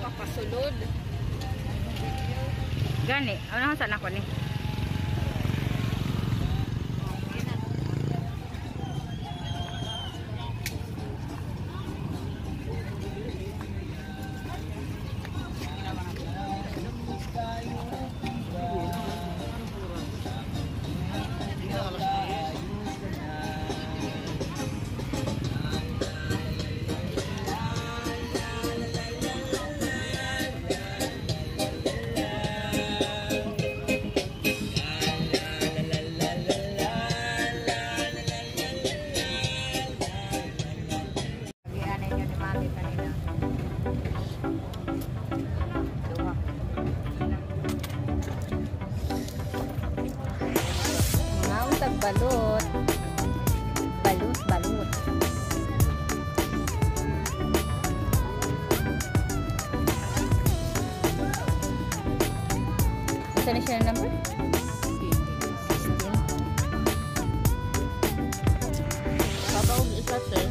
Pasulod. Gani, ano saan ako ni? Balot. Balut. Ito na siya na number? 16. Papawag isa sir.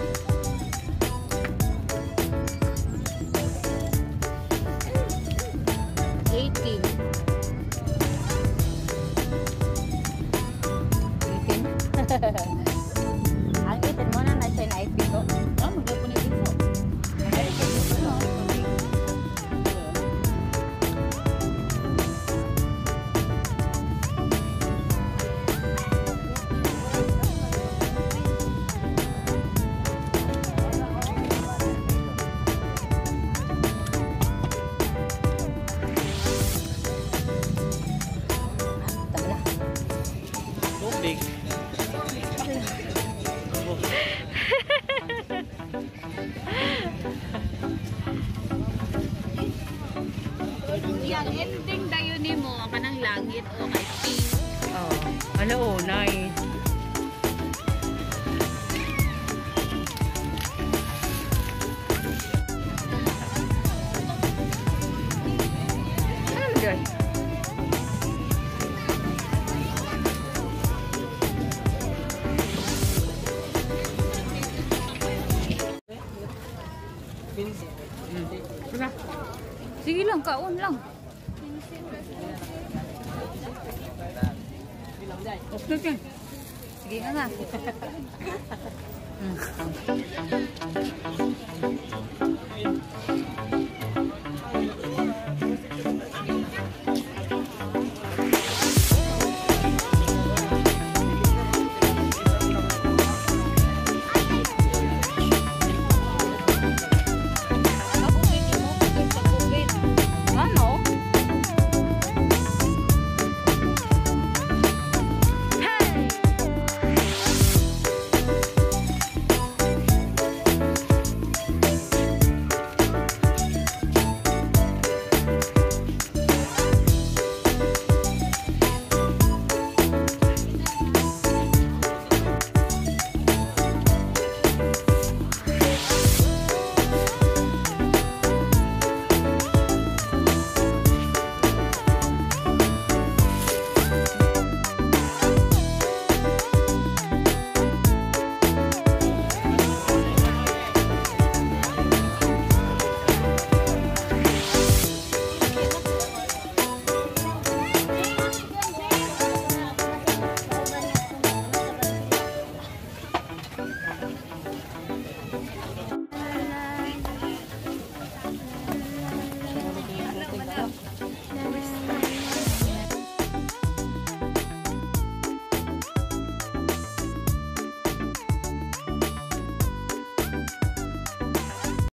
Ang itin mo na siya na IP ko. Ah, magkapon itin mo. Big. Yang ending dayon nimo kanang langit o kay pink. Oh, hello, nice. Ano dyan? Sige lang, kaon lang. Okay. Sige nga nga.